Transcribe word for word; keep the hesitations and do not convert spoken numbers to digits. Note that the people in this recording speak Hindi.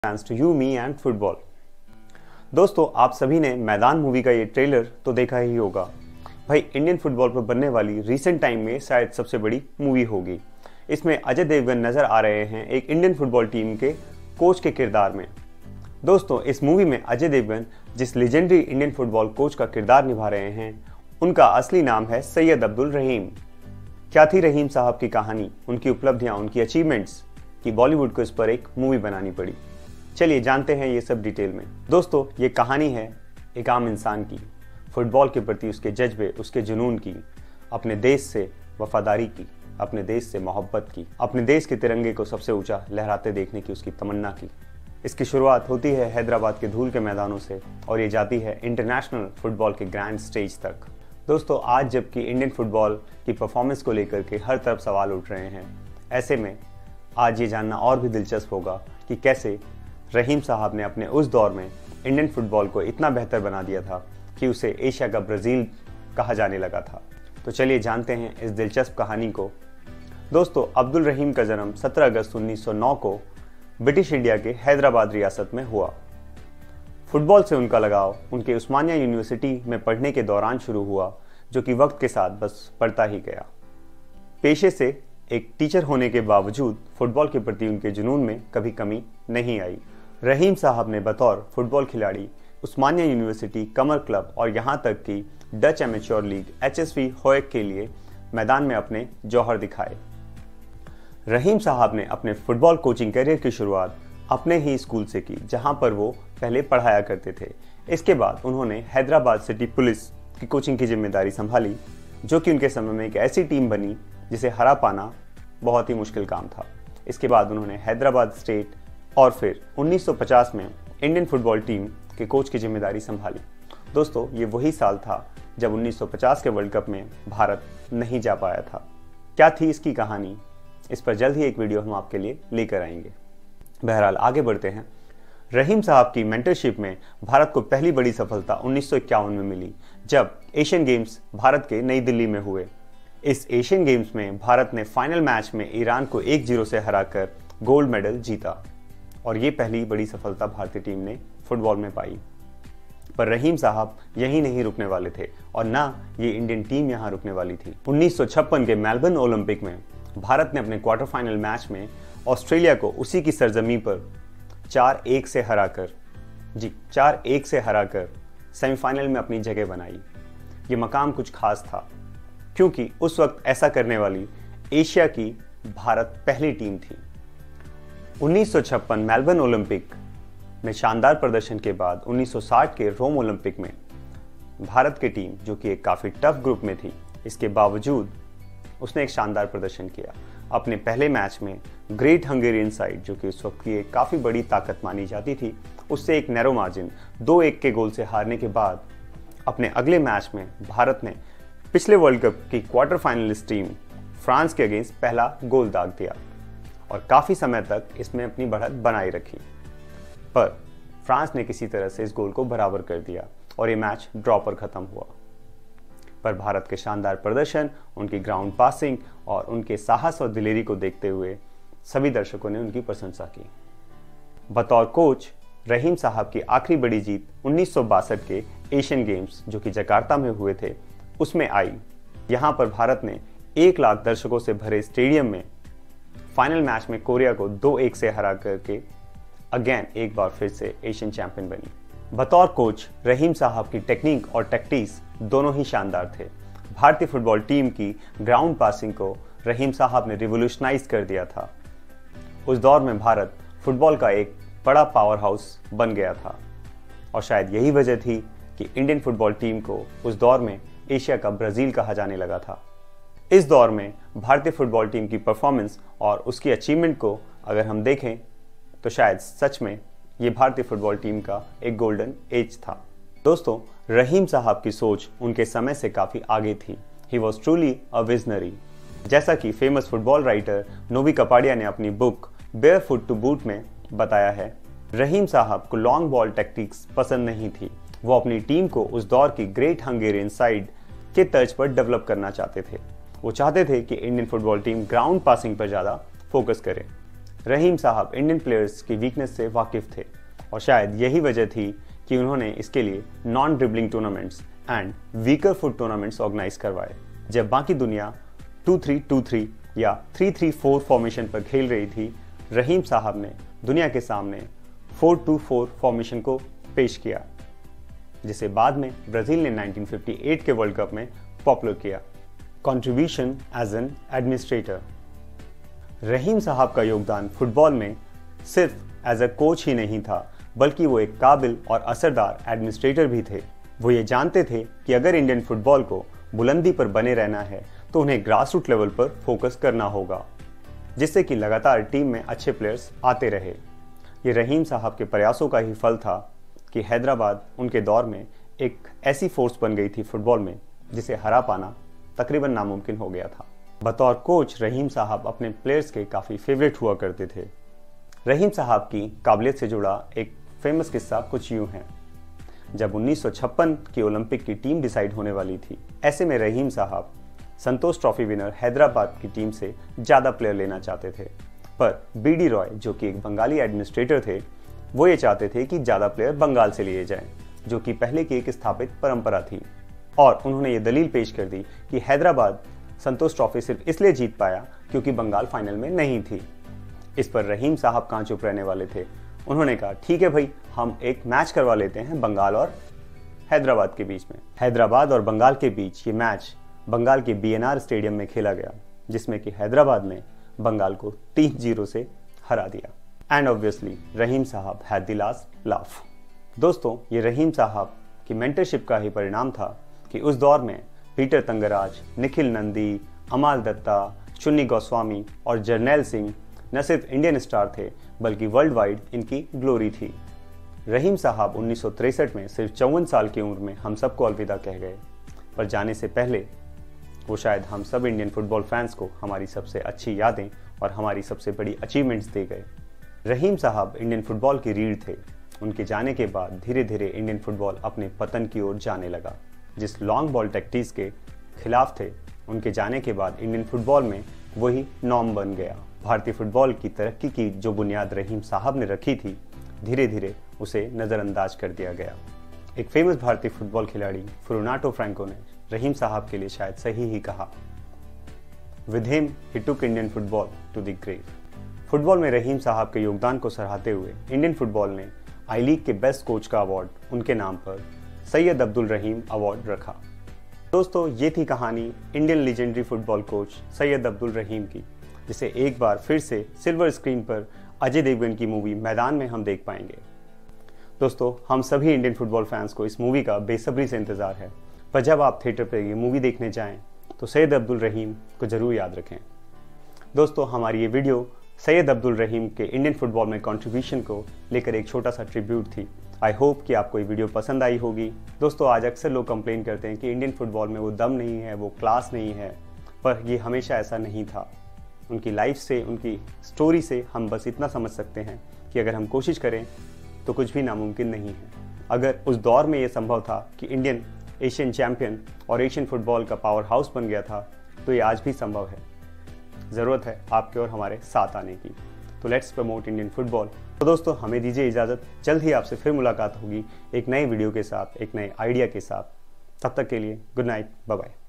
Fans to you me and football. दोस्तों, आप सभी ने मैदान मूवी का ये ट्रेलर तो देखा ही होगा। भाई, इंडियन फुटबॉल पर बनने वाली रीसेंट टाइम में शायद सबसे बड़ी मूवी होगी। इसमें अजय देवगन नजर आ रहे हैं एक इंडियन फुटबॉल टीम के कोच के किरदार में। दोस्तों, इस मूवी में अजय देवगन जिस लेजेंडरी इंडियन फुटबॉल कोच का किरदार निभा रहे हैं, उनका असली नाम है सैयद अब्दुल रहीम। क्या थी रहीम साहब की कहानी, उनकी उपलब्धियां, उनकी अचीवमेंट्स कि बॉलीवुड को इस पर एक मूवी बनानी पड़ी। चलिए जानते हैं ये सब डिटेल में। दोस्तों, ये कहानी है एक आम इंसान की, फुटबॉल के प्रति उसके जज्बे, उसके जुनून की, अपने देश से वफादारी की, अपने देश से मोहब्बत की, अपने देश के तिरंगे को सबसे ऊंचा लहराते देखने की उसकी तमन्ना की। इसकी शुरुआत होती है हैदराबाद के धूल के मैदानों से और ये जाती है इंटरनेशनल फुटबॉल के ग्रैंड स्टेज तक। दोस्तों, आज जबकि इंडियन फुटबॉल की परफॉर्मेंस को लेकर के हर तरफ सवाल उठ रहे हैं, ऐसे में आज ये जानना और भी दिलचस्प होगा कि कैसे रहीम साहब ने अपने उस दौर में इंडियन फुटबॉल को इतना बेहतर बना दिया था कि उसे एशिया का ब्राज़ील कहा जाने लगा था। तो चलिए जानते हैं इस दिलचस्प कहानी को। दोस्तों, अब्दुल रहीम का जन्म सत्रह अगस्त उन्नीस सौ नौ को ब्रिटिश इंडिया के हैदराबाद रियासत में हुआ। फुटबॉल से उनका लगाव उनके उस्मानिया यूनिवर्सिटी में पढ़ने के दौरान शुरू हुआ, जो कि वक्त के साथ बस बढ़ता ही गया। पेशे से एक टीचर होने के बावजूद फुटबॉल के प्रति उनके जुनून में कभी कमी नहीं आई। रहीम साहब ने बतौर फुटबॉल खिलाड़ी उस्मानिया यूनिवर्सिटी, कमर क्लब और यहाँ तक कि Dutch amateur league H S V Hoek के लिए मैदान में अपने जौहर दिखाए। रहीम साहब ने अपने फुटबॉल कोचिंग करियर की शुरुआत अपने ही स्कूल से की, जहाँ पर वो पहले पढ़ाया करते थे। इसके बाद उन्होंने हैदराबाद सिटी पुलिस की कोचिंग की जिम्मेदारी संभाली, जो कि उनके समय में एक ऐसी टीम बनी जिसे हरा पाना बहुत ही मुश्किल काम था। इसके बाद उन्होंने हैदराबाद स्टेट और फिर उन्नीस सौ पचास में इंडियन फुटबॉल टीम के कोच की जिम्मेदारी संभाली। दोस्तों, ये वही साल था जब उन्नीस सौ पचास के वर्ल्ड कप में भारत नहीं जा पाया था। क्या थी इसकी कहानी, इस पर जल्द ही एक वीडियो हम आपके लिए लेकर आएंगे। बहरहाल आगे बढ़ते हैं। रहीम साहब की मेंटरशिप में भारत को पहली बड़ी सफलता उन्नीस सौ इक्यावन में मिली, जब एशियन गेम्स भारत के नई दिल्ली में हुए। इस एशियन गेम्स में भारत ने फाइनल मैच में ईरान को एक जीरो से हराकर गोल्ड मेडल जीता और ये पहली बड़ी सफलता भारतीय टीम ने फुटबॉल में पाई। पर रहीम साहब यहीं नहीं रुकने वाले थे और ना ये इंडियन टीम यहाँ रुकने वाली थी। उन्नीस सौ छप्पन के मेलबर्न ओलंपिक में भारत ने अपने क्वार्टर फाइनल मैच में ऑस्ट्रेलिया को उसी की सरजमी पर चार एक से हराकर जी चार एक से हराकर सेमीफाइनल में अपनी जगह बनाई। ये मकाम कुछ खास था क्योंकि उस वक्त ऐसा करने वाली एशिया की भारत पहली टीम थी। उन्नीस सौ छप्पन मेलबर्न ओलंपिक में शानदार प्रदर्शन के बाद उन्नीस सौ साठ के रोम ओलंपिक में भारत की टीम, जो कि एक काफ़ी टफ ग्रुप में थी, इसके बावजूद उसने एक शानदार प्रदर्शन किया। अपने पहले मैच में ग्रेट हंगेरियन साइड, जो कि उस वक्त की एक काफ़ी बड़ी ताकत मानी जाती थी, उससे एक नैरो मार्जिन दो एक के गोल से हारने के बाद अपने अगले मैच में भारत ने पिछले वर्ल्ड कप की क्वार्टर फाइनलिस्ट टीम फ्रांस के अगेंस्ट पहला गोल दाग दिया और काफ़ी समय तक इसमें अपनी बढ़त बनाए रखी। पर फ्रांस ने किसी तरह से इस गोल को बराबर कर दिया और ये मैच ड्रॉ पर ख़त्म हुआ। पर भारत के शानदार प्रदर्शन, उनकी ग्राउंड पासिंग और उनके साहस और दिलेरी को देखते हुए सभी दर्शकों ने उनकी प्रशंसा की। बतौर कोच रहीम साहब की आखिरी बड़ी जीत उन्नीस सौ बासठ के एशियन गेम्स, जो कि जकार्ता में हुए थे, उसमें आई। यहाँ पर भारत ने एक लाख दर्शकों से भरे स्टेडियम में फाइनल मैच में कोरिया को दो एक से हरा करके अगेन एक बार फिर से एशियन चैंपियन बनी। बतौर कोच रहीम साहब की टेक्निक और टैक्टिक्स दोनों ही शानदार थे। भारतीय फुटबॉल टीम की ग्राउंड पासिंग को रहीम साहब ने रिवोल्यूशनाइज कर दिया था। उस दौर में भारत फुटबॉल का एक बड़ा पावर हाउस बन गया था और शायद यही वजह थी कि इंडियन फुटबॉल टीम को उस दौर में एशिया का ब्राज़ील कहा जाने लगा था। इस दौर में भारतीय फुटबॉल टीम की परफॉर्मेंस और उसकी अचीवमेंट को अगर हम देखें तो शायद सच में ये भारतीय फुटबॉल टीम का एक गोल्डन एज था। दोस्तों, रहीम साहब की सोच उनके समय से काफ़ी आगे थी। He was truly a visionary. जैसा कि famous football writer Novy Kapadia ने अपनी book barefoot to boot में बताया है, रहीम साहब को लॉन्ग बॉल टैक्टिक्स पसंद नहीं थी। वो अपनी टीम को उस दौर की ग्रेट हंगेरियन साइड के तर्ज पर डेवलप करना चाहते थे। वो चाहते थे कि Indian football team ground passing पर ज़्यादा फोकस करे। रहीम साहब इंडियन प्लेयर्स की वीकनेस से वाकिफ थे और शायद यही वजह थी कि उन्होंने इसके लिए non dribbling tournaments and weaker foot tournaments organise करवाए। जब बाकी दुनिया टू थ्री टू थ्री या थ्री थ्री फोर फॉर्मेशन पर खेल रही थी, रहीम साहब ने दुनिया के सामने फोर टू फोर फॉर्मेशन को पेश किया, जिसे बाद में ब्राजील ने नाइनटीन फिफ्टी एट के वर्ल्ड कप में पॉपुलर किया। Contribution as an administrator. Rahim sahab का योगदान फुटबॉल में सिर्फ एज अ कोच ही नहीं था, बल्कि वो एक काबिल और असरदार एडमिनिस्ट्रेटर भी थे। वो ये जानते थे कि अगर इंडियन फुटबॉल को बुलंदी पर बने रहना है तो उन्हें ग्रास रूट लेवल पर फोकस करना होगा, जिससे कि लगातार टीम में अच्छे प्लेयर्स आते रहे। ये रहीम साहब के प्रयासों का ही फल था कि हैदराबाद उनके दौर में एक ऐसी फोर्स बन गई थी फुटबॉल में जिसे हरा पाना तकरीबन नामुमकिन हो गया था। बतौर कोच रहीम साहब अपने प्लेयर्स के काफ़ी फेवरेट हुआ करते थे। रहीम साहब की काबिलियत से जुड़ा एक फेमस किस्सा कुछ यूँ है। जब उन्नीस सौ छप्पन की ओलंपिक की टीम डिसाइड होने वाली थी, ऐसे में रहीम साहब संतोष ट्रॉफी विनर हैदराबाद की टीम से ज़्यादा प्लेयर लेना चाहते थे, पर बी डी रॉय जो कि एक बंगाली एडमिनिस्ट्रेटर थे, वो ये चाहते थे कि ज़्यादा प्लेयर बंगाल से लिए जाएं, जो कि पहले की एक स्थापित परंपरा थी। और उन्होंने ये दलील पेश कर दी कि हैदराबाद संतोष ट्रॉफी सिर्फ इसलिए जीत पाया क्योंकि बंगाल फाइनल में नहीं थी। इस पर रहीम साहब कहाँ चुप रहने वाले थे। उन्होंने कहा, ठीक है भाई, हम एक मैच करवा लेते हैं बंगाल और हैदराबाद के बीच में। हैदराबाद और बंगाल के बीच ये मैच बंगाल के बी एन आर स्टेडियम में खेला गया, जिसमें कि हैदराबाद ने बंगाल को तीन जीरो से हरा दिया। एंड ऑब्वियसली रहीम साहब हैड द लास्ट लाफ। दोस्तों, ये रहीम साहब की मेंटरशिप का ही परिणाम था कि उस दौर में पीटर तंगराज, निखिल नंदी, अमाल दत्ता, चुन्नी गोस्वामी और जर्नैल सिंह न सिर्फ इंडियन स्टार थे बल्कि वर्ल्ड वाइड इनकी ग्लोरी थी। रहीम साहब उन्नीस सौ तिरसठ में सिर्फ चौवन साल की उम्र में हम सबको अलविदा कह गए, पर जाने से पहले वो शायद हम सब इंडियन फुटबॉल फैंस को हमारी सबसे अच्छी यादें और हमारी सबसे बड़ी अचीवमेंट्स दे गए। रहीम साहब इंडियन फुटबॉल की रीढ़ थे। उनके जाने के बाद धीरे धीरे इंडियन फुटबॉल अपने पतन की ओर जाने लगा। जिस लॉन्ग बॉल टैक्टिक्स के खिलाफ थे, उनके जाने के बाद इंडियन फुटबॉल में वही नॉर्म बन गया। भारतीय फुटबॉल की तरक्की की जो बुनियाद रहीम साहब ने रखी थी, धीरे धीरे उसे नज़रअंदाज कर दिया गया। एक फेमस भारतीय फुटबॉल खिलाड़ी फुरुनाटो फ्रैंको ने रहीम साहब के लिए शायद सही ही कहा, with him he took Indian football to the grave. Football में रहीम साहब के योगदान को सराहते हुए इंडियन फुटबॉल ने आई लीग के बेस्ट कोच का अवार्ड उनके नाम पर सैयद अब्दुल रहीम अवार्ड रखा। दोस्तों, ये थी कहानी Indian legendary football coach Syed Abdul Rahim की, जिसे एक बार फिर से सिल्वर स्क्रीन पर अजय देवगन की मूवी मैदान में हम देख पाएंगे। दोस्तों, हम सभी इंडियन फुटबॉल फैंस को इस मूवी का बेसब्री से इंतज़ार है, पर जब आप थिएटर पर ये मूवी देखने जाएं तो सैयद अब्दुल रहीम को ज़रूर याद रखें। दोस्तों, हमारी ये वीडियो सैयद अब्दुल रहीम के इंडियन फुटबॉल में कंट्रीब्यूशन को लेकर एक छोटा सा ट्रिब्यूट थी। आई होप कि आपको ये वीडियो पसंद आई होगी। दोस्तों, आज अक्सर लोग कंप्लेन करते हैं कि इंडियन फुटबॉल में वो दम नहीं है, वो क्लास नहीं है, पर ये हमेशा ऐसा नहीं था। उनकी लाइफ से, उनकी स्टोरी से हम बस इतना समझ सकते हैं कि अगर हम कोशिश करें तो कुछ भी नामुमकिन नहीं है। अगर उस दौर में ये संभव था कि इंडियन एशियन चैम्पियन और एशियन फुटबॉल का पावर हाउस बन गया था, तो ये आज भी संभव है। ज़रूरत है आपके और हमारे साथ आने की। तो लेट्स प्रमोट इंडियन फुटबॉल। तो दोस्तों, हमें दीजिए इजाज़त। जल्द ही आपसे फिर मुलाकात होगी एक नए वीडियो के साथ, एक नए आइडिया के साथ। तब तक के लिए गुड नाइट, बाय बाय।